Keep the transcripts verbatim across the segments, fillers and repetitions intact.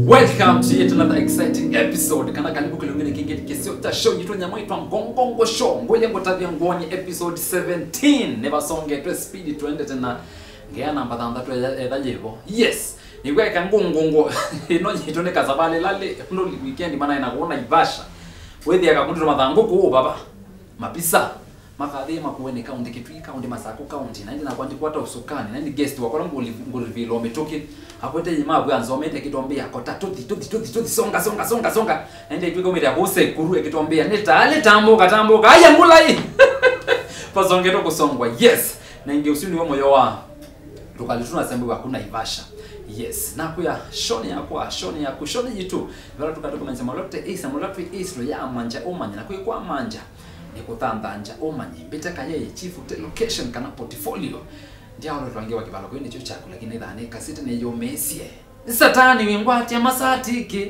Welcome to yet another exciting episode. Kana karibu kilongene kingine kisio cha show yitu nyama itwa Ngongongo Show. Ngoye ngotavya ngoni episode seventeen. Never songe to speed tuende tena ngea namba tandatu edajevo. Yes. Nigwe ka ngongongo ino yitone kazabale lale ndo weekend mana inakuona Ivasha. Wethi akakundi mathango ko baba. Mapisa. Makadhi makuene county kitui county Masako county na ndina kwandi kwata usukani na ndi guest wakora ngoli ngoli vilo umetoke akwete yima bwanzo omete kitombea kota tuti tuti tuti tuti songa songa songa songa nende twiko mira bose kuru ekitombea neta tamboka tamboka aya mulai pasonge to kusongwa yes na inge usini wa moyo wa tukalituna sembe hakuna Ivasha yes na kuya shoni yakwa shoni yaku shoni yitu vela tukatoka manje malote isa malote islo ya manja omanya na kuikwa manja nikutandanja omanye bitaka yeye chief location kana portfolio ndio wale twangewa kibalo kwini cho chako lakini dhani kasita ne yo mesie satani wingwati ya masatiki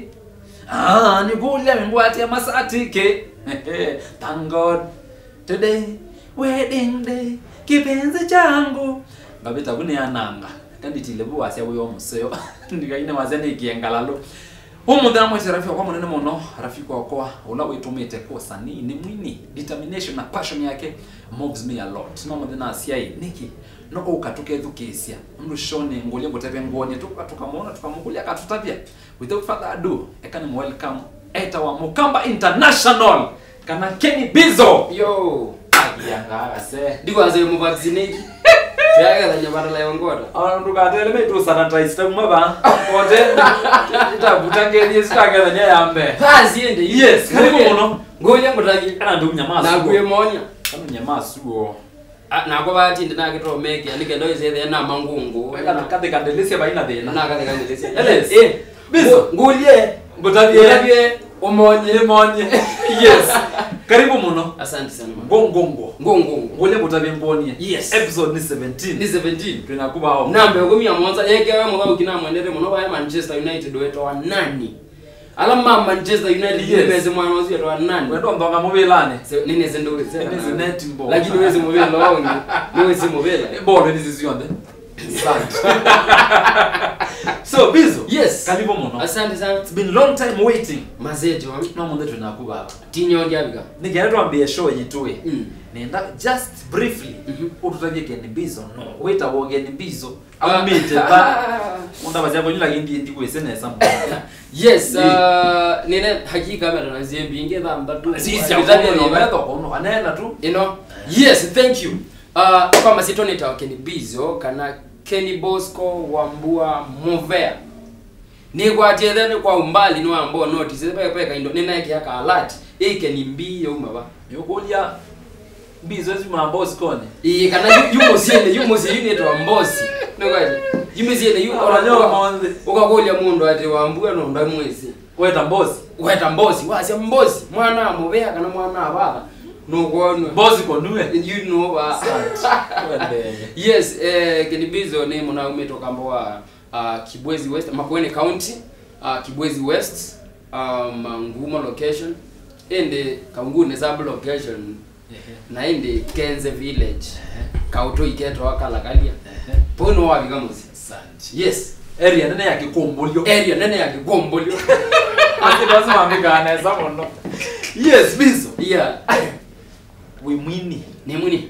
ah ni gule wingwati ya masatiki thank God today wedding day kipenzi changu ngabita kuni ananga kandi tilebu asya buyo museo ndikaine wazene ikiengalalo Umuda mwe rafiki kwa mwanene mono rafiki wako ula witumite kwa sani ni mwini determination na passion yake moves me a lot no mwana asiai niki no ukatuke thukisia mndu shone ngolie ngotebe ngoni tukamona tukamukulia katutavya without further ado I can welcome eta wa Mukamba International kana Kenny Bizo yo yanga ase ndikwaze mu vaccinate yaga la nyabara la yongora ah ndukatele meto sanitize tamaba ote itabutange sitaga la nyambe hazi ende yes karibu muno ngoya ngotaki kana ndu nyamasu na kuye monya kana nyamasu na kwa bati ndina kito meke andike ndo izede na mangungu kana kade kandelese baina dena na kade kandelese yes eh bizo ngulie ngotavye omonye monye yes karibu muno asante sana ngongongo ngongongo ngole ngotavye ngoni yes episode ni seventeen ni seventeen tunakuba hao nambe ngomia mwanza yeke wewe mwa ukina mwendere muno ba Manchester United weto wa nani alama Manchester United yemeze mwana wazi weto wa nani wendo ndonga mubelane nini zendo zenda ni netting ball lakini wezi mubela longi wezi mubela ball ni zizionde asante so bizo yes karibu muno asante sana it's been long time waiting mazejo no munde tunakuba hapa tinyo ndiabika nigera tuambie show yitue mm. nenda just briefly mm ututavye Kenny Bizo no weta wogeni Bizo amite ba unda bazya bonyula ngindi ndi kwesene sambu yes uh nene hakika mera na zembinge dha mbatu sisi akutavye no meto kono anena tu you know yes thank you uh kwa masito nita Kenny Bizo kana Kenny Bosco Wambua Movea ni kwa tedene kwa umbali no ambo notice peka peka indo nena yake yaka alert ike ni mbiyo umaba yokulia Bizo ezi mambosi kone i kana yumo siene yumo siene to ambosi nokaje yumo siene yu oranyo monde ukakolya mundu ati Wambua no ndamwezi weta mbosi weta mbosi wasi mbosi mwana Movea kana mwana abala no kwano mbosi konue you know ba yes eh Kenny Bizo ni mwana umetoka mboa uh, Kibwezi West Makueni County uh, Kibwezi West um Ngumo location ende Kangune sub location na ende Kenze village kauto iketo akala kalia pono wapi kamusi asante yes area nene ya Kikombolyo area nene ya Kikombolyo ati basi mamikana esa mono yes Bizo yeah we mwini ni muni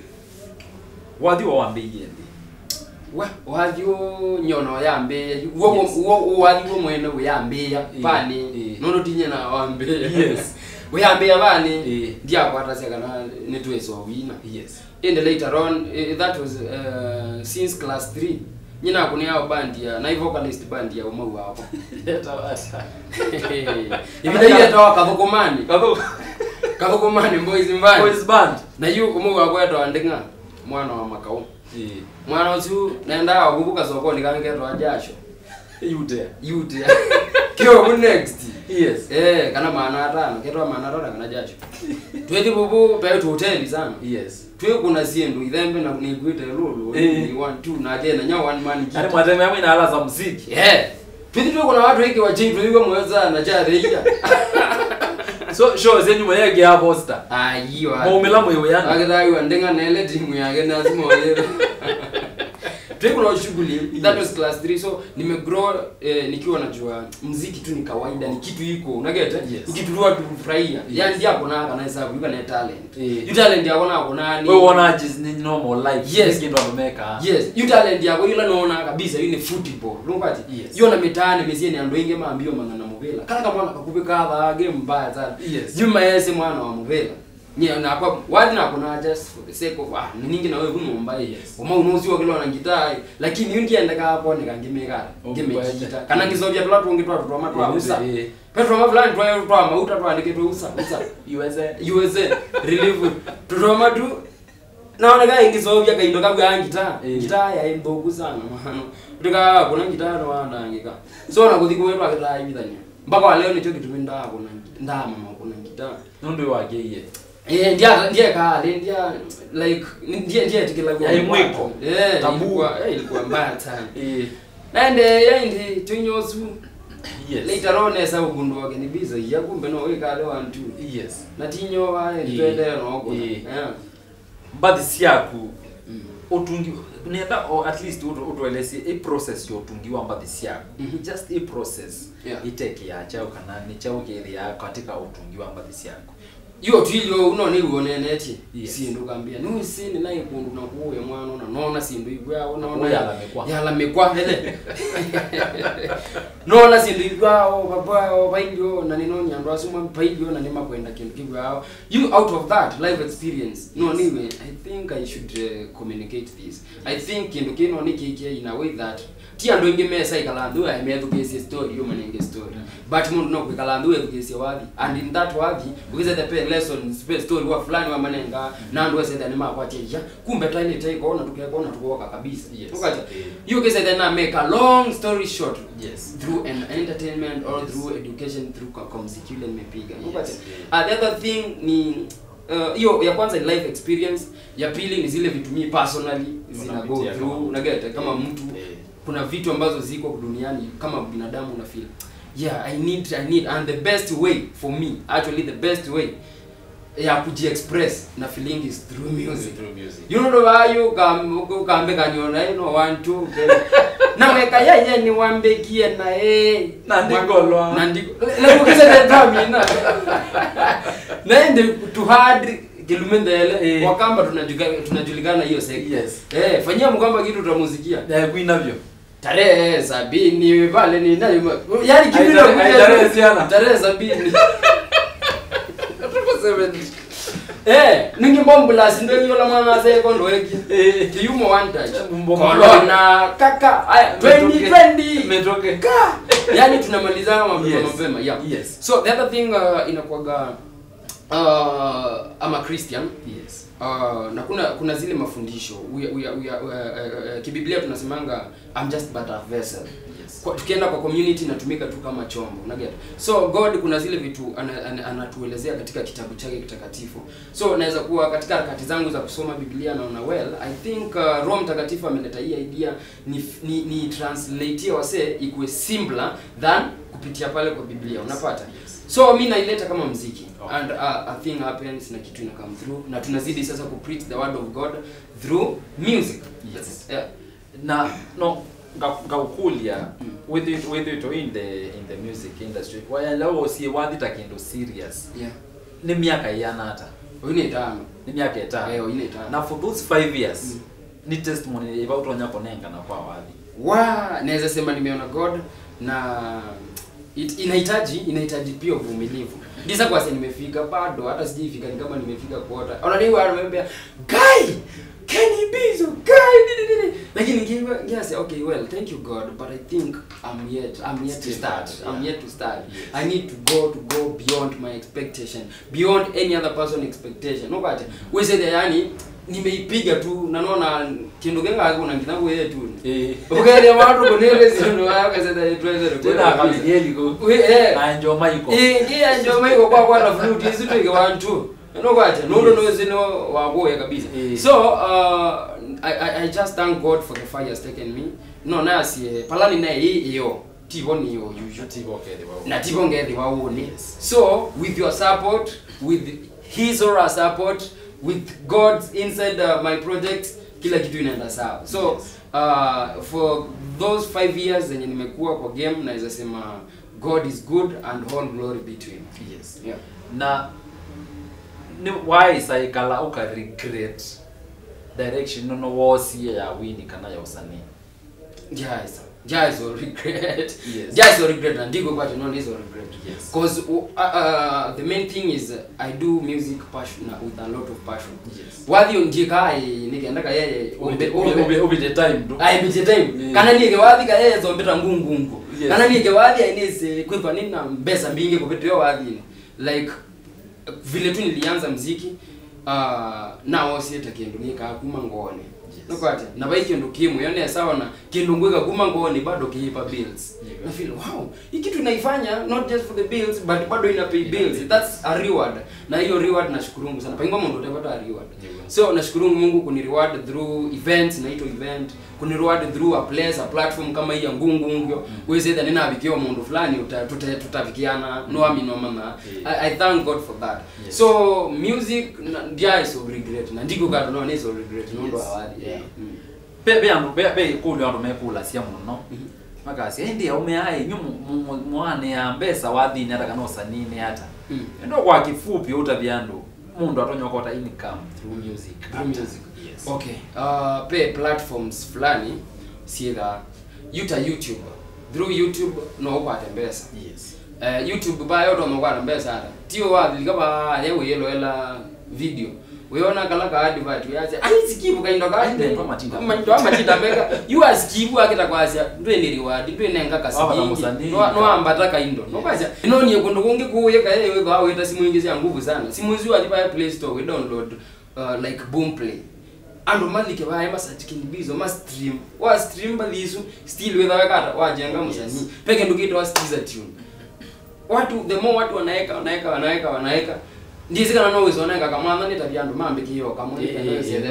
wadi wa wambe yende wa wajyo nyono yambe wo wo wajyo mwene we yambe pani nono tinye na wambe yes we yambe abani ndia kwata seka na netweso wina yes and later on uh, that was uh, since class three nyina kuni yao band ya na vocalist band ya umau hapo eta basa ibida ile toka kavukomani kavukomani boys band boys band na yu umau hapo eto andinga mwana wa makao eh mwana usu naenda kukumbuka sokoni kangeto ajasho yude yude kyo ku next yes eh kana maana atano ketwa maana atano kana jasho tweti bubu pe tu hotel sana yes twe kuna siendo idhembe na kuniguite lulu ni one two na tena nya one man ari mwateme yangu ina ala za muziki eh tweti twe kuna watu wengi wa chini tuliwe mweza na cha reja so show zenyu mwenye ya poster ayiwa mo umela mwe yana akidai wandenga na ile timu yake na simo ile tuko na shughuli. That was class three, so nimegrow eh, nikiwa najua muziki tu ni kawaida, ni kitu iko unageta yes. Ni kitu tu kufurahia yes. Yani ndio kuna kana hesabu yuko na talent yeah. You talent yako na kuna ni wewe unaona just ni normal life yes. Ndio ameka yes you talent yako yule naona kabisa yule ni football ungapati yes. Yona mitani mesie ni ando inge maambio mangana muvela kana kama mwana kakubeka hapa game mbaya sana yes. Juma yese mwana wa muvela nye na kwa wadi na kuna just for the sake of ah ningi na wewe kuno mbaya yes. Uma unoziwa kilo na gitaa lakini yungi endeka hapo nikangimeka ngime gitaa kana ngizobya tula tuonge twa twa matwa usa petro mavulani twa twa mauta twa ndike twa usa usa U S A U S A relief twa matu naona ga ingizobya kaindo kabwa gitaa gitaa ya imbogu sana mwana tuka kuna gitaa no anangika so na kuthiko wetu akita ibithania mpaka leo nicho kitu minda kuna ndama mama kuna gitaa ndio wake yeye eh ndia ndia ka ndia like ndia ndia tikila kwa mwiko eh tabu eh ilikuwa mbaya sana eh nende yendi tunyosu yes later on esa ugundu wake ni biza ya kumbe no weka leo antu yes na tinyo wale twende no huko eh but siaku utungi nenda or at least utueleze a process yo tungiwa mbadi siaku just a process iteke ya chao kana ni chao kile ya katika utungiwa mbadi siaku yo twilio uno ni uoneneti sindu kambia no sini naye kundu na kuwe mwana na nona sindu igwa unaona yala mekwa yala mekwa hele nona sindu igwa o baba o bailio na nino nyandwa suma bailio na nima kwenda kindu kigwa you out of that life experience no anyway I think I should uh, communicate this I think kindu kino ni kike in a way that tia ndo inge mesa ikalandu ya meducation story yo manenge story but mundu no kwikalandu education wadi and in that wadi ukiza the pen lesson space story wa fulani wa manenga na ndo wese than ma kwa cheja kumbe tiny take ona tukekona tukoka kabisa ukaja you kisa then make a long story short yes through an entertainment or yes. Through education through communication mepiga ukaja uh, the other thing ni hiyo uh, ya kwanza ni life experience ya pili ni zile vitu mimi personally zina go through unageta kama mtu kuna vitu ambazo ziko duniani kama binadamu una feel yeah I need I need and the best way for me actually the best way ya kuji express na feeling is through music through music you know why you come kambe kanyona you know one two na weka yeye ni wambekie na eh na ndiko na ndiko leo kisa ndio na nende to hard kilumendele wakamba tunajulikana tunajulikana hiyo seki yes eh fanyia mkamba kitu tutamusikia eh kuinavyo tarehe sabini pale ni nani yani kipi ndio tarehe ziana tarehe sabini eh ningi bombula ndio hiyo la mwana sasa kondo weki eh yumo one touch corona kaka aya twenty twenty metoke ka yani tunamalizana mapema yes. mapema yeah yes so the other thing uh, inakuaga uh I'm a Christian yes uh na kuna kuna zile mafundisho we we, we uh, uh, uh, kibiblia tunasemanga I'm just but a vessel yes kwa tukienda kwa community natumika tu kama chombo unaget so God kuna zile vitu anatuelezea ana, ana katika kitabu chake kitakatifu so naweza kuwa katika harakati zangu za kusoma Biblia naona well I think uh, Roho Mtakatifu ameleta hii idea ni ni, ni translate wase ikuwe simpler than kupitia pale kwa Biblia unapata yes. So mimi naileta kama muziki okay. And uh, a thing happens na kitu ina come through na tunazidi sasa ku preach the word of God through music yes yeah. Na no gaukulia mm. with it with it in the in the music industry why leo si wadi takindo serious yeah ni miaka yana hata ine tano ni miaka tano eh ine tano na for those five years mm. ni testimony about wanyako nenga na kwa wadi wa naweza sema nimeona God na it inahitaji inahitaji pia uvumilivu ndisa kwa sasa nimefika bado hata sijifika ni kama nimefika quarter unaniwa ananiambia guy can he be so guy lakini ngiwa yes okay well thank you God but I think I'm yet I'm yet to start yeah. I'm yet to start yes. I need to go to go beyond my expectation beyond any other person expectation no but we say that yani nimeipiga tu na naona kindu genga hapo na kitangu yeye tu eh ukele watu kunele zindu wao sasa twende tena kama yeli go we eh na enjoy maiko eh ndio enjoy maiko kwa kwa na flute hizo tu ikiwantu no kwacha no no zino wagoya kabisa so uh I, I I just thank God for the fire has taken me no na si palani na hii hiyo tivo ni hiyo usual tivo kedi wao na tivo ngedi wao ni so with your support with his or her support with God's inside uh, my project kila kitu inaenda sawa. So uh, for those five years zenye nimekuwa kwa game naweza sema God is good and all glory be to him. Yes. Yeah. Na ni why saikala uka regret direction no was ya wini kana ya usanii. Yes. Yes, or regret. Yes. Yes, or regret and digo but no is or regret. Yes. Because uh, uh, the main thing is uh, I do music passion uh, with a lot of passion. Yes. Wathi unjika nikienda ka yeye Ube ube ube the time do. I be the time. Yeah. Kana nige wathi ka yeye zombeta ngungungu. Yes. Kana nige wathi ainise kwa nini na mbesa mbinge kupitia wathi. Like vile tu nilianza muziki uh nao sieta kendo nika kuma ngone. Yes. Nokwate na baiki ndo kimu yone sawa na kendo ngweka kuma ngone bado kiipa bills. Yeah. Na feel wow, hii kitu naifanya not just for the bills but bado ina pay bills. Yeah. That's a reward. Na hiyo reward nashukuru Mungu sana. Paingo Mungu utapata a reward. Yeah. So nashukuru Mungu kuni reward through events na ito event, kuni reward through a place, a platform kama hii ya ngungu ngyo. Mm. Wewe either nina abikiwa mundu fulani tutavikiana no amino mama. I, I thank God for that. Yes. So music ndia is of regret. Na ndiko ka no is of regret no ndo awadi. Yeah. Mm. Pe pe ando pe pe kuli ando mekula sia muno. Mm-hmm. Makasi endi ya umeai nyumu mwane ya mbesa wathi ni hata kana usanini hata. Mm. Ndo kwa kifupi utaviando mundu atonyokota income through music. Through music. Yes. Okay. Uh pe platforms fulani siega yuta YouTube. Through YouTube no upate mbesa. Yes. Uh, YouTube ba yoto no kwa mbesa hata. Tio wathi kaba yewe yelo ela video. Weona kala ka advert yaze ai sikibu kainda ka inde ndo matinda ndo matinda meka you are sikibu akita kwasya ndwe ni reward ndwe nenga kasiki no no ambata kaindo no kwasya ino ni kundo kungi kuye ka yewe ka weta simu nyingi ya nguvu sana simu ziwa ali pa Play Store we download uh, like Boomplay ando malike ba yema satikini bizo ma stream wa stream balizo still with wakata wajenga musani peke ndukito wa stiza tune watu the more watu wanaeka wanaeka wanaeka wanaeka ndizi kana no wizona nga kamwana ni tabiando mambe kiyo kamwe kana sede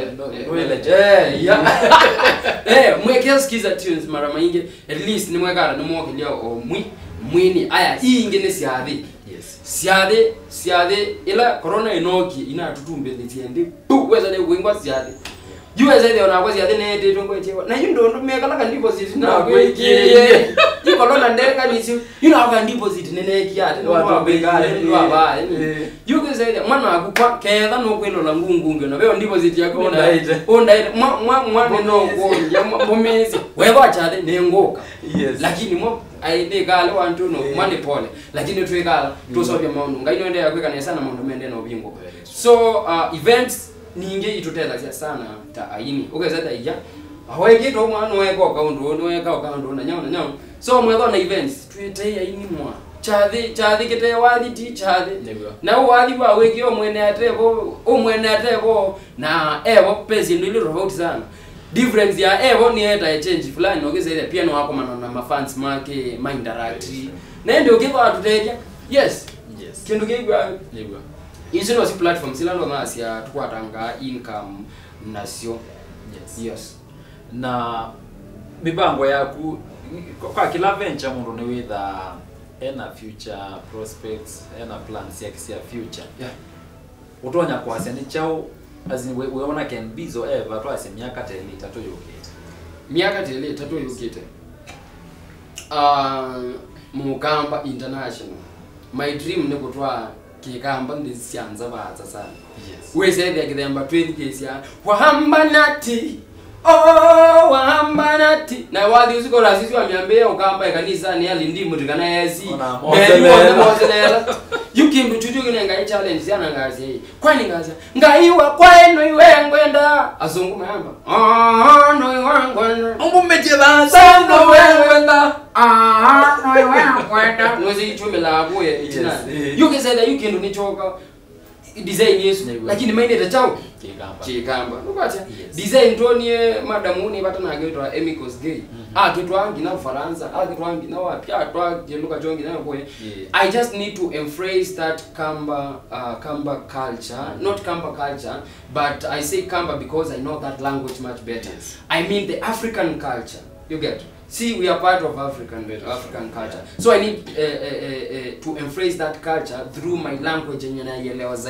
eh ya eh mweke skiza tunes mara maingi at least ni mweka na mwoke leo o mwi mwini aya hii ingine siadhi yes siadhi siadhi ila corona inoki ina tutumbe nditiende pu weza ne wingwa siadhi juwe zaidi ona kwa siadhi ne de tongo echewa na yundo ndo meka la kan deposit na kwa ikiye yi corona ndeka nisi you know kan deposit ne ne kiate no wa begale ndo aba yuko zaidi mwana akukwa ketha no kwelo la ngungunge na wewe deposit yako na onda mwa mwa mwa no go ya momezi wewe achade ne ngoka yes lakini mo aide gale wantu no mwane pole lakini twekala tusobya maundu ngaino ende yakweka na sana maundu mende no bingo so uh, events ninge itutela sana ta aini ukeza ta ija aweke to mwana weko account weko account na nyama na nyama so mwezo na events twete aini mwa chathi chathi kete wathi ti chathi na wathi ba weki o mwene atebo o mwene atebo na evo pesi ndio ile tofauti sana difference ya evo ni eta change fulani ukeza ile pia no wako na mafans make ma interact na ndio kiva atuteja yes yes kindu kigwa yego hizo no si platform sila ndo ngasi ya tukwatanga income nasio yes yes na mibango yaku kwa kila venture mundu ni with ena future prospects ena plans ya kisia future yeah utonya kwa sene chao azini we weona can bizo ever twa miaka tele tatu yokete miaka tele tatu yokete uh Mukamba International my dream ni kutwa kikamba ndisianza baza sana yes we say the kidemba twenty kesia wahamba nati oh wahamba nati na wadi usiko rasisi wa miambia ukamba kanisa ni ali ndi mutikana yesi mozelela mozelela you can chuchu kile ngai challenge sana ngazi kwani ngazi ngaiwa kwenu iwe ngwenda azungu mayamba ah no iwe ngwenda umumejela sana wewe ngwenda ah no iwe ngwenda nozi ichumela kuye itina you can say that you can nichoka design yesu lakini maine tachao kigamba kigamba ukacha design tonie madamu ni batana agitwa Emicos Gay ah kitwa ngina Ufaransa ah kitwa ngina wapi ah twa jeluka jongi na boye I just need to embrace that Kamba uh, Kamba culture not Kamba culture but I say Kamba because I know that language much better yes. I mean the African culture you get see we are part of African African culture so I need uh, uh, uh, uh, to embrace that culture through my language yenye naielewa zaidi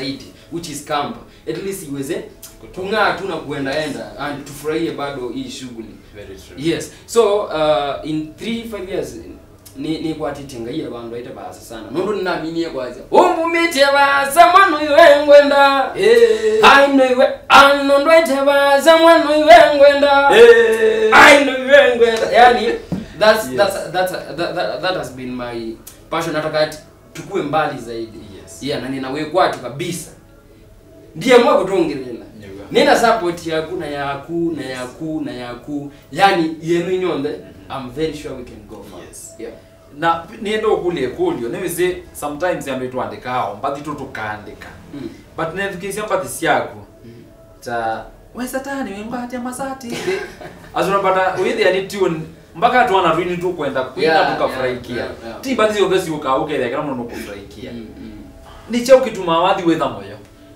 which is camp, at least iweze kungaa tu na kuenda enda and tufurahie bado hii shughuli. Very true. Yes. So uh, in three five years ni ni kwa titinga ile bandu aita basa sana. Nondo ninaaminie kwaza. Umbu mite basa mwana iwe ngwenda. Eh. I know iwe anondo aita basa mwana iwe ngwenda. Eh. I know iwe ngwenda. Yani that's Yes. that's that's that, that that has been my passion. Nataka tukue mbali zaidi. Yes. Yeah, na ninawe kwatu kabisa. Ndiye mwa kutongelela. Nina support yaku na yaku na yaku na yaku. Yani yenu inyonde. I'm very sure we can go far. Yes. Yeah. Na niendo kule kulio niweze sometimes yambe tuandikao mpati tu tukaandika. Mm. But nevikisia mpati siaku. Mm. Ta we satani we mbati ya masati. Azunapata with yani tune mpaka tu anarudi tu kwenda kuenda Yeah, tukafurahikia. yeah, yeah, yeah. Ti basi hiyo basi ukauke ile kama unaenda kufurahikia. Mm, mm. Ni chao kitu mawadhi wetha moyo.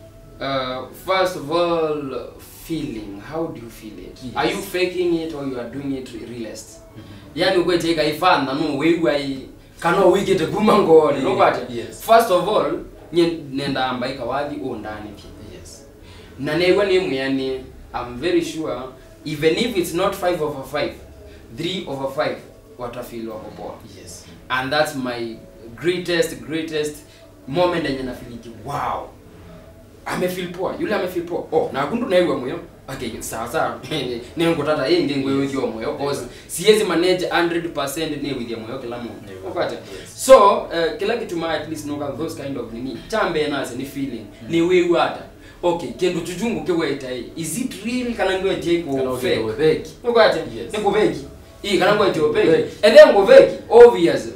Uh, first of all, feeling. How do you feel it? Yes. Are you faking it or you are doing it realist? Mm-hmm. Yani ukwe take ifan na no wewe ai kano wiki te kumangoni. No kwate. Yes. First of all, nye nenda ambaika wadhi o ndani pia. Yes. Na newe ni yani I'm very sure even if it's not five over five, three over five watafeel wako poa. Yes. And that's my greatest greatest moment yenye na feel wow. Amefeel poa, yule amefeel poa. Oh, na kundu na iwe moyo. Okay, sawa sawa. Ni ngo tata yeye ngengo wewe kwa moyo cause siwezi manage one hundred percent ni with moyo kila mtu. Ukata. So, uh, kila kitu ma at least noka those kind of nini. Chambe nase ni feeling. Mm. Ni wewe hata. Okay, kendo chujungu kewe itai. Is it real kana ngwe je ko fake? Ukata. Ni ko fake. Hii kana ngwe je fake. And then go fake obvious.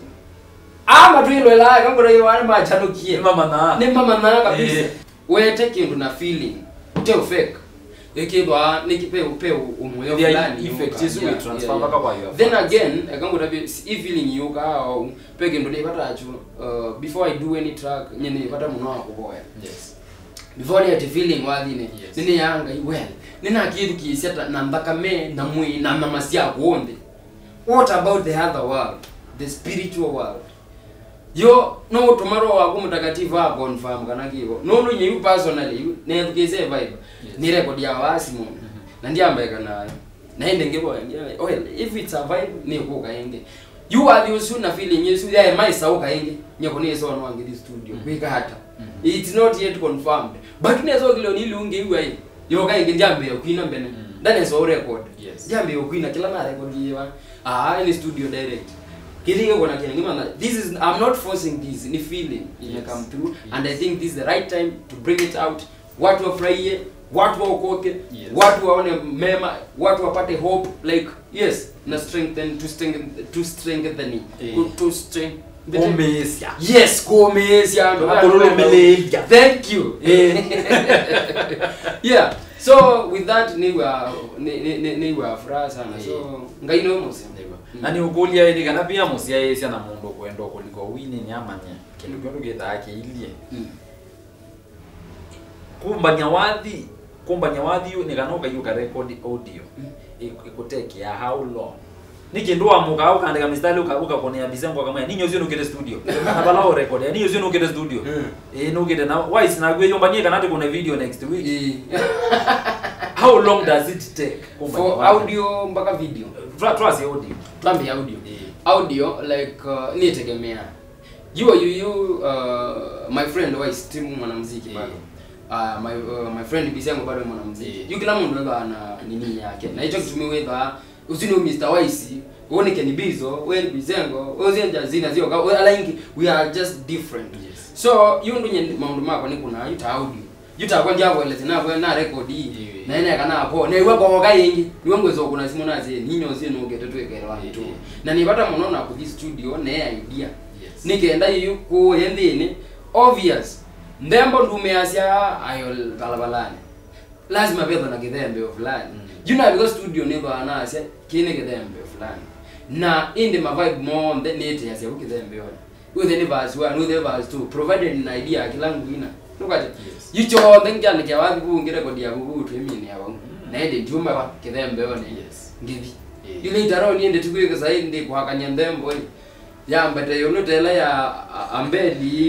Ama tu ile la kango ro ywa ma chanukie. Ni mama na. Ni mama na kabisa. Wewe take into na feeling. Tell fake. Ekibwa nikipe upe umoyo fulani effect is we transfer back kwa hiyo. Then again, akango tabi if feeling yuka au peke ndo nipata achu uh, before I do any track nyene nipata muno akuboya. Yes. Before I feeling wadine Yes. nini yanga well. Nina kitu kiseta na mbaka me na mwi na mamasia kuonde. What about the other world? The spiritual world. Yo no tomorrow wako mtakatifu wa confirm kana kibo. No no nyi personally ne tukise vibe. Yes. Ni record ya wasi mu. Na ndiye ambaye kana naende ngebo ndiye. Well, if it's a vibe ni ko kaenge. You are the usuna feeling yesu ya mai sao kaenge. Nyako ni so no wangi studio. Kwika hata. It's not yet confirmed. But nezo kilo ni lungi iwe. Yo kaenge njambe yo kwina mbene. Ndane so record. Yes. Njambe yo kwina kila na record yiwa. Ah, ni studio direct. Kilingo kuna kinengima this is I'm not forcing this ni feeling it yes. come through. Yes. And I think this is the right time to bring it out. Watu wafurahie, watu waokoke, yes. Watu waone mema, watu wapate hope like yes, na strengthen to strengthen to strengthen eh. to strengthen Komesia. Yes, komesia ndo akolomeleja. Thank you. Yeah. So with that ni wa ni ni ni wa furaha sana. So ngaino mose. Na ni ukolia ile kana pia musia yesi na mundu kwenda kuliko wini ni amanya. Kindu kindu githake ilie. Kumba nyawadhi, kumba nyawadhi ni kanoka yuka record audio. Ikuteke ya how long? Nikindu amuka au kaandika mistari ukabuka kone bizengo kama ninyo zio nukete studio. Na balao record ya ninyo zio nukete studio. Eh nukete na wise na gwe yomba nyeka nate kuna video next week. How long does it take? For audio mpaka video. Trust audio. Tuambie audio. Audio like uh, ni tegemea. You you you uh, my friend wise timu mwanamuziki bado. Uh, my uh, my friend bisango bado mwanamuziki. You kila mtu ndo ana nini yake. Na hicho kitu miweza usino mister Wise uone kenibizo wewe bizengo ozenja zina zio like we are just different. Yes. So you ndo nye maundu mako ni kuna yuta audio yuta kwa njavo ile tena kwa na record hii na ene kana hapo na iwe kwa ga yingi niwe ngwezo kuna simu nazi ninyo zino ngete twekera wantu na nipata munaona ku studio na idea. Yes. Nikaenda yu ku yendini obvious ndembo ndumeasia ayo balabalani lazima bedo na githembe fulani. Mm. You know because studio never anase kine githembe fulani na in the vibe more than it has ya githembe yone with the verse one with the verse two provided an idea kilangu ina look at it. Yes. You cho then can ke wathi kuungire kodi ya gugu twemi ni abo na ende nduma ba githembe yone. Yes. Ngithi you later on ende tukwike sai ndi kuhakanya ndembo yambete yono tela ya ambeli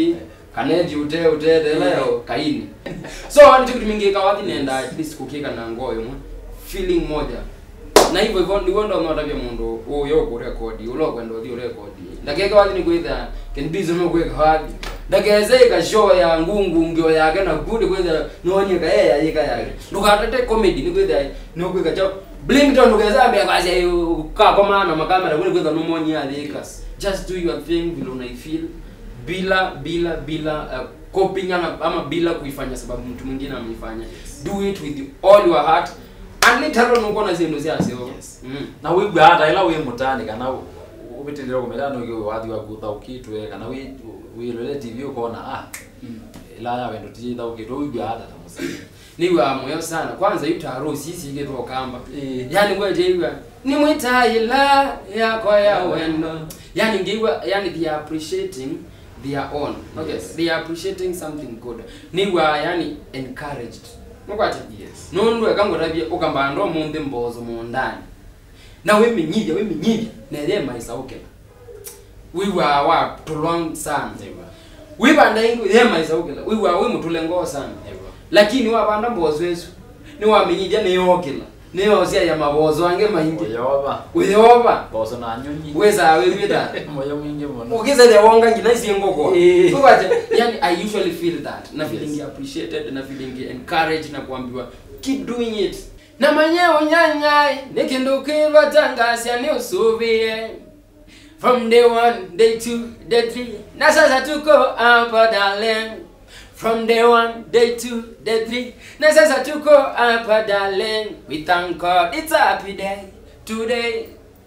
kaneji ute ute leo kaini so ani kitu mingi kawathi nenda at least kukika na ngoyo mwe feeling moja na hivyo hivyo ndio ndo unataka mundu uyo ku record ulo kwenda dio record ndakeka wathi ni kwitha can be zo mwe kwadi ndakeze ka show ya ngungu ngio yake na good kwitha nonye ka yeye yika yake ndukatete comedy ni kwitha no kwika cha Blinkton ndukeza ambia kazi ka koma na makamera kule kwitha no money alikas just do your thing vile una feel bila bila bila uh, coping ama, ama bila kuifanya sababu mtu mwingine ameifanya. Do it with all your heart and literally uko na zenu zia sio. Yes. Mm. Na wewe hata ila wewe mutani kana ubitendera kumelano hiyo wadi wa kuta ukitwe kana we we relative uko na ah mm. ila ya wendo tijida ukitwe wewe hata tamusa. Ni wa moyo sana. Kwanza yutaro sisi igeto kamba. E. Yani wewe jewa ni mwita ila yako ya wendo. Yani ngiwa yani they are appreciating their own. Okay, yes. They are appreciating something good. Ni wa yani encouraged. Mwacha? Yes. Nundu ekango tabia ukamba ndo munde mbozo mundani. Na we minyija we minyija na ile maisa ukela. We were wa tulong sana. We banda ingo ile maisa ukela. We were we mutulengo sana. Lakini wa banda mbozo wesu ni wa minyija ne yokela. Ne yosia ya mabozo ange maingi. Uyoba. Uyoba. Bozo na nyonyi. Weza we bida. Moyo mwingi mwana. Ukiza ile wonga ngina isi ngoko. Ukaje yani I usually feel that. Na feeling yes. appreciated na feeling encouraged na kuambiwa keep doing it. Na manyeo nyanyai nikindukiva tangasia ni usubie. From day one, day two, day three. Na sasa tuko hapa darling. From day one, day two, day three. Na sasa tuko hapa darling. We thank God it's a happy day today.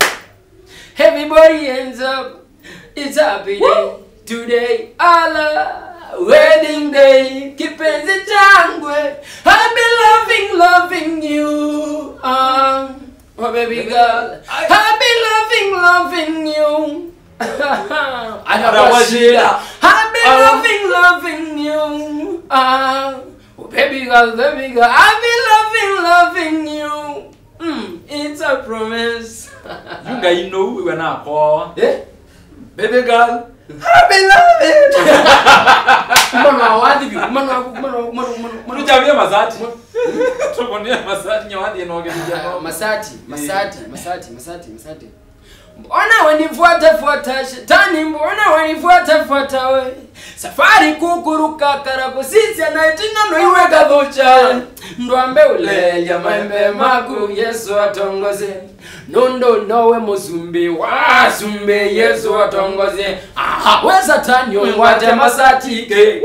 Everybody ends up. It's a happy day today. Allah wedding day. Kipenzi changwe. I've been loving, loving you. Um, oh baby girl. I've been loving, loving you. Anawashida. I've been loving, loving you. Uh, oh baby girl, baby girl. I've been loving, loving you. Mm, it's a promise. You guys know we were not call. Eh? Baby girl. I've been loving. Mama wadi bi. Mama mama mama mama. Tuchavia masati. Tukonia masati nyawadi enoge mjano. Masati, masati, masati, masati, masati. Mbona wanifuata fuata shetani, mbona wanifuata fuata we? Safari kukuruka karako sisi anaitina no iweka dhocha. Ndwambe ule ya maembe maku Yesu atongoze. Nondo nowe muzumbi wa sumbe Yesu atongoze. Aha we satani ongwate masatike.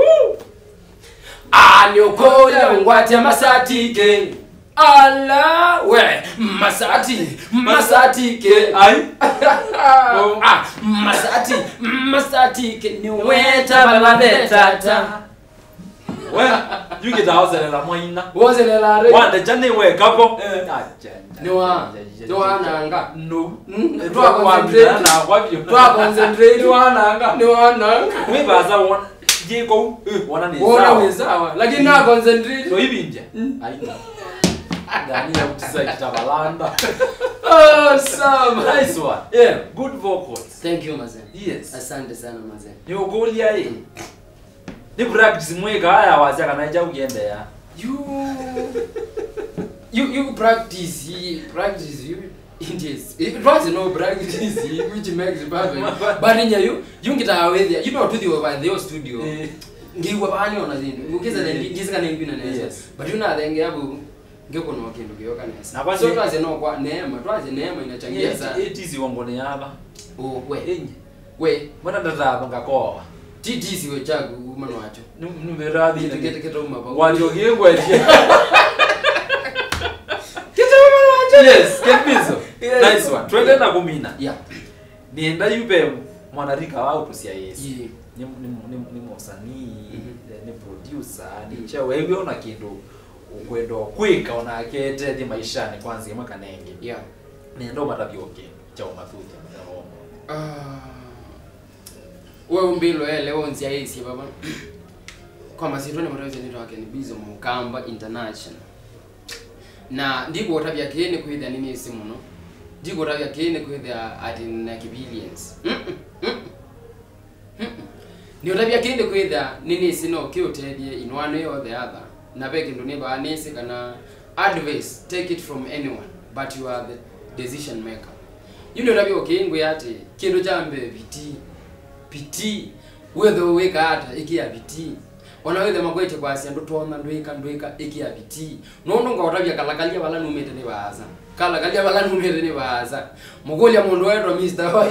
Ani okola ongwate masatike. Ala we masati masati ke ai ah masati masati ke ni weta balabetata we you get out there la moina woze la re wanda jane we kapo ni wa ni wa nanga no to concentrate na kwa vyo to concentrate ni wa nanga ni wa nanga we baza wona jiko wona ni sawa wona ni sawa lakini na concentrate so hivi nje ai Dani ya kutisa kitabalanda. Oh, Sam. Nice one. Yeah, good vocals. Thank you, Mazen. Yes. Asante sana, Mazen. Ni ugoli ya hii. Ni practice mweka haya wazia kanaija ukiende ya. You you you practice, you practice you Yes. It was no practice which makes it perfect. But in you you get away there. You know to the over the studio. Ngiwa bani ona zini. Ukiza then ngizika nengina neza. But you know then ngabu ngeko no kindu kiyoka nesa. Na so twaze no kwa neema, twaze neema inachangia sana. It is wongone yaba. Oh we. Enye. We, mbona ndazaba ngakowa. Titi siwe chagu umano wacho. Numeradi kete kete umapa. Wacho ngengwe. Kete umano wacho. Yes, kepizo. Nice one. Twende na kumina. Yeah. Nienda yupe mwanarika wao tusia Yesu. Yeah. Ni ni ni, ni msanii, ni producer, ni cha wewe una kindu ukwendo kwika ona akete di maishani kwanza mwaka nenge. Yeah. Nendo matabio kindu cha umathuti mtaromo. Ah. Wewe mbilo ele onzi ya Yesu baba. Kwa masitoni matawizi nito wake ni Bizo Mukamba International. Na ndiko tabia kene kuhidha nini simu no. Ndiko tabia kene kuhidha ati na kibillions. Mm -mm. Mm -mm. ni utabia kinde kwitha nini sino kiutethie in one way or the other na be kindu ni ba nisi kana advice take it from anyone but you are the decision maker. Yule utabia okingwe ati kindu jambe biti biti whether weka hata ikia biti ona wethe magwete kwa cia ndu twona ndwika ndwika ikia biti nondo ngotabia kalakalia bala numete ni baza kalakalia bala numete ni baza mugolia mundu wetu mister Boy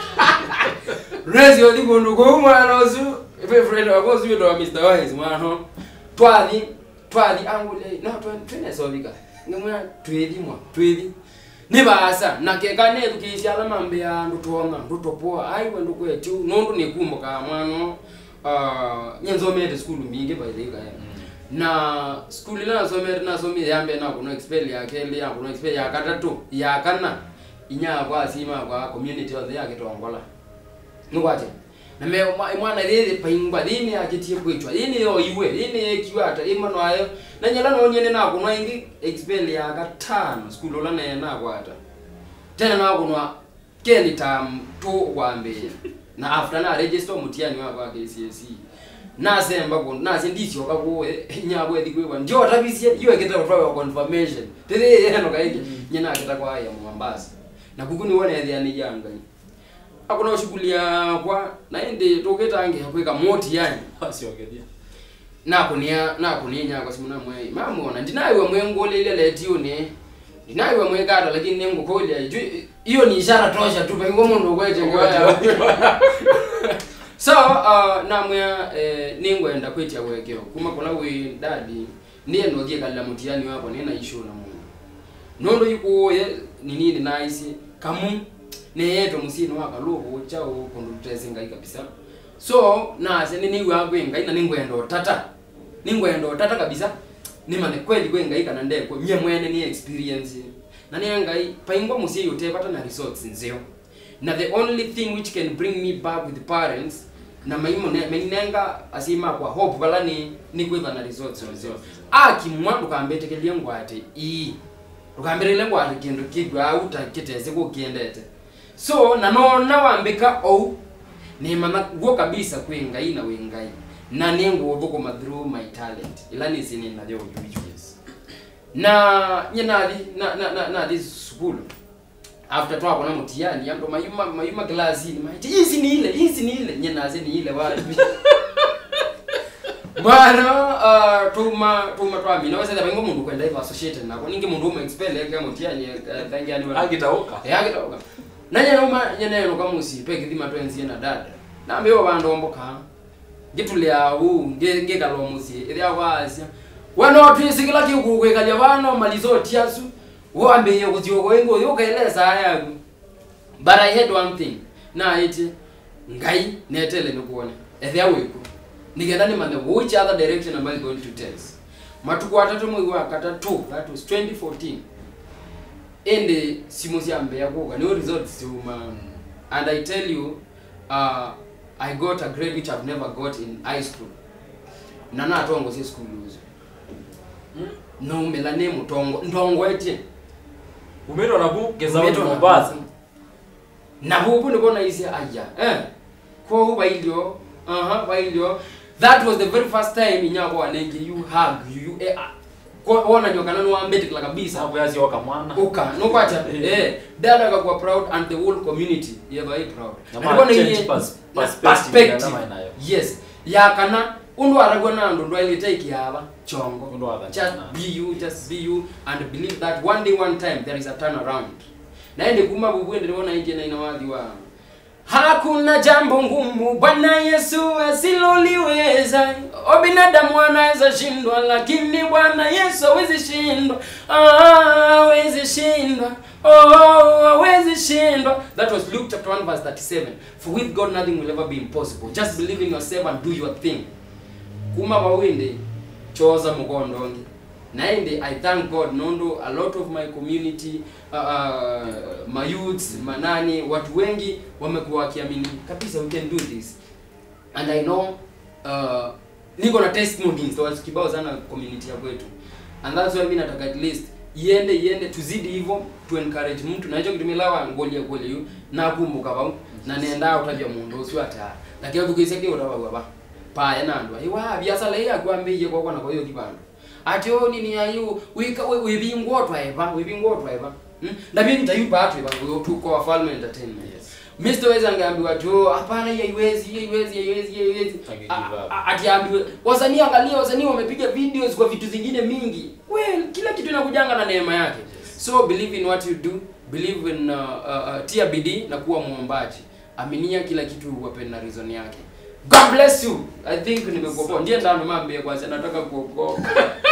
Rezi odi mundu ko mwana ozu favorite wakozu ndo mister Boy mwana twathi twathi angule no twene sobika ngemwa twethi mwa twethi ni baza nakekane tukisha la mambe ya ndu twona ndu topoa ai wendu kwetu nondo nekumbuka mwana uh nyenzomete school mingi by the way mm. na school ila somere na somi yambe na kuno expel ya kele ya kuno expel ya katatu ya kana inya kwa sima kwa community of the yake tongola ngwaje na me mwana ile paingwa dini ajitie kwechwa ini yo iwe ini kiwata imano ayo na nyala no nyene na kuno ingi expel ya katano school ola na na kwata tena na kuno keni tam to kwambe na after na register mutiani wa kwa K C S E na semba ko na sindisi okago nyabo edikwe njo tabisie iwe keta kwa confirmation tele yeno kaiki nyina keta kwa ya Mombasa na kuguni wone ya ni janga akuna ushugulia kwa na ende toketange hakweka moti yani asiogedia na kunia na kuninya kwa simuna mwe mamuona ndinaiwe mwengole ile letio ne ndinaiwe mwekata lakini nengo kolia hiyo ni ishara tosha tu pe ngomo ndo kweje kwa so uh namwe eh ningwenda kwetia wekeo kuma kola we dadi niye nogie kala mutiani wapo nena issue na mungu nondo yuko ye nini ni nice kamu ne yeto musino wakaluko chao kondutese ngai kabisa so na se nini wapo ngai na ningwendo tata ningwendo tata kabisa ni mane kweli kwe ngai kana ndeko mye mwene ni experience na ni ngai paingwa musi yote pata na results nzeo na the only thing which can bring me back with the parents na maimo menenga asima kwa hope bala ni ni kweva na results nzeo aki mwandu kambetekelia ngwate i ukambere ngwate kindu kigwa auta kiteze ko kiendete so na no na wambika au ni mama go kabisa kwe ngai na we ngai na nengo oboko madhuru my talent ilani sini na leo yes na nyenali na na na, na this school after twa kona mutiani yando mayuma mayuma glasi ni maiti hizi ni ile hizi ni ile nyenaze ni ile wapi bana uh tuma tuma twa mimi naweza ndabengo mundu kwenda hivi associated nako ninge mundu mu expel yake mutiani thangiani wala agitaoka eh agitaoka na nyama nyeneno kama usipeke thima twenzi na dada na mbewa bandomboka gitulia u nge kalomusi ithia kwasia wano twisikila kikuwe kalya bano malizoti asu wambe yo kuziogo ngo yo kaeleza haya but I had one thing na ite ngai netele nikuone ethia wiko nigenda ni mane which other direction am I going to take matuko atatu mwe wa katatu that was twenty fourteen ende simusi ambe yakoga no results to man and I tell you uh I got a grade which I've never got in high school. Nana atongo si school uzo. Hmm? No melane mutongo ndongo eti. Umeto na bu geza watu Mombasa. Na bubu ndiko na isi aja. Eh. Kwa huba ilio, aha, ba ilio. That was the very first time inyako wanenge you hug you eh kwa ona nyokana no ambeti kala kabisa hapo yazi oka mwana. Uka, no kwacha. Eh, dada akakua proud and the whole community yeah very proud. Ndiko ni perspective. Yes. Ya kana undu aragwa na ndo ndo ile take yaba chongo. Undu aba. Just be you, just be you and believe that one day one time there is a turn around. Na ende kuma bubu ende ndona inje na inawadhi wa hakuna jambo ngumu Bwana Yesu asiloliweza. O binadamu anaweza shindwa lakini Bwana Yesu hawezi shindwa. Ah, hawezi shindwa. Oh, hawezi shindwa. That was Luke chapter one verse thirty-seven. For with God nothing will ever be impossible. Just believe in yourself and do your thing. Kuma wawinde choza mukondongi. Naende I thank God nondo a lot of my community uh, uh, my youths manani watu wengi wamekuwa wakiamini kabisa we can do this and I know uh, niko na testimonies to kibao sana community ya kwetu and that's why mimi nataka at least iende iende tuzidi hivyo to encourage mtu na hicho kitu milawa ngolia kweli yu na kumbuka ba na nenda utajya mundu usio ata lakini tukiseke utawa baba pa yana ndo iwa biasa le yakwambije kwa kwana kwa hiyo kibando ati o nini ayu wika we bingotwa eva we bingotwa eva ndabi nitayupa atu eva tuko wafalme entertainment Mister Weza ngambiwa jo hapana hii haiwezi hii haiwezi haiwezi haiwezi ati ambiwe wasanii angalia wasanii wamepiga videos kwa vitu zingine mingi well kila kitu inakujanga na neema yake so believe in what you do believe in uh, uh, uh, tia bidii na kuwa muombaji aminia kila kitu wape na reason yake God bless you I think nimekuokoa ndiye ndano mambie kwanza nataka kuokoka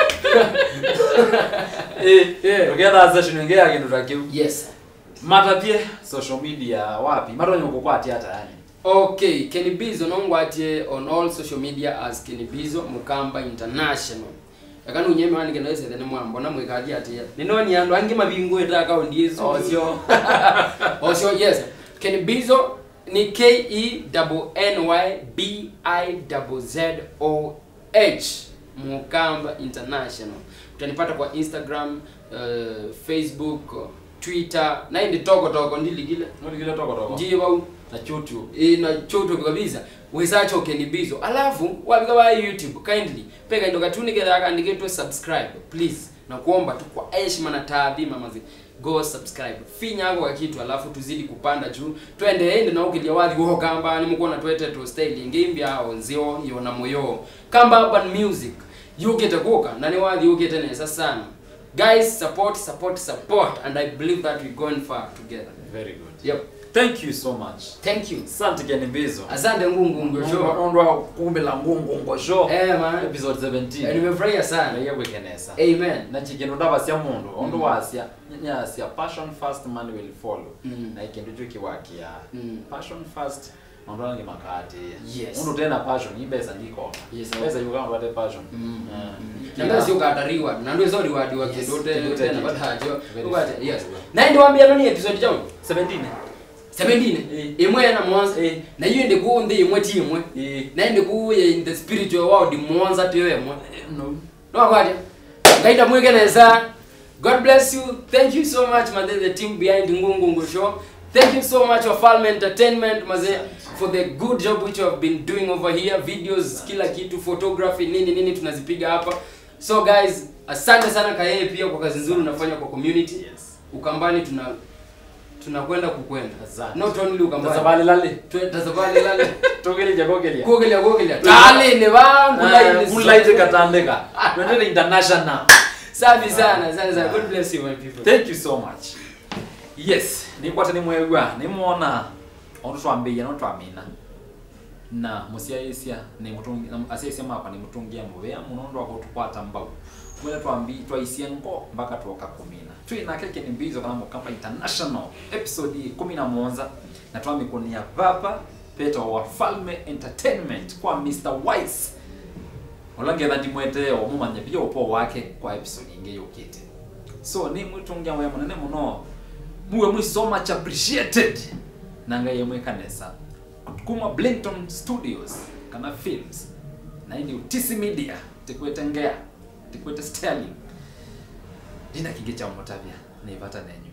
eh eh together as a ngea kindu takiu yes mata pie social media wapi mara nyoko kwa ati hata yani okay Kenibizo nongwatie on all social media as Kenibizo Mukamba International yakani unyeme wani kenaweza thene mwambo na mwekaji ati ninoni andu angi mabingu etaka ondiezo osio osio yes Kenibizo ni K E N Y B I Z Z O H Mukamba International utanipata kwa Instagram uh, Facebook Twitter na indi toko toko ndili gile ndili gile toko toko ndiye wao na YouTube eh na YouTube kabisa wesacho Kenibizo alafu wabika wa YouTube kindly peka ndo katuni kile akaandike tu subscribe please na kuomba tu kwa heshima na taadhima mazi go subscribe finya yako kwa kitu alafu tuzidi kupanda juu twende ende na ukilia wadhi wo kamba ni mko na twete to style ngimbi ao nzio yona moyo kamba urban music yukete kuka na ni wadhi yukete nesa sana guys support support support and I believe that we're going far together very good yep thank you so much thank you asante Kenibizo asante ngungu show ondwa kumbe la ngungu show eh man episode seventeen and nimefurahia sana yewe kenesa amen na chikendo ndabasya mundu ondo wasya nyasya passion first man will follow na ikendo cyo kiwakia passion first ondo ngi makati yes ondo tena passion ibesa ndiko yes pesa yuko kama bade passion na sio katariwa na ndio zori wadi wa kendo tena batajo ubate yes na ndio waambia nani episode jamu seventeen seventeen imwe na mwanza na hiyo ndio kuonde imwe timwe na ndio kuye in the spiritual world mwanza tiwe mwe no no kwati ngaita mweke nesa God bless you thank you so much maze the team behind Ngungungu show thank you so much of Falme Entertainment maze for the good job which you have been doing over here videos kila kitu photography nini nini tunazipiga hapa so guys asante sana kwa yeye pia kwa kazi nzuri unafanya kwa community yes Ukambani tuna tunakwenda kukwenda not only Ukambani tazabale lale tazabale lale togele jagogelia kogelia kogelia tale ne bangu like mulite katandeka twende international safi sana sana sana God bless you my people thank you so much yes ni kwata ni mwegwa ni muona ondo twambia no twamina na musiaisia ni mutungi asiaisia mapa ni mutungia mubea munondo akotukwata mbao mwela twambi twaisia ngo mpaka tuoka kumina twina keke ni mbizo kana Mukamba International episode kumi na moja na twambi kunia vapa Peter wa Falme Entertainment kwa Mister Wise olange bandi mwete omumanya pia upo wake kwa episode inge yokete so ni mutungia mwe munene muno muwe mwi so much appreciated nanga yemwe kanesa kuma Blinton Studios kana films na ndi Utisi Media tikwete ngea tikwete Sterling dina kigecha motavia naipata nenyu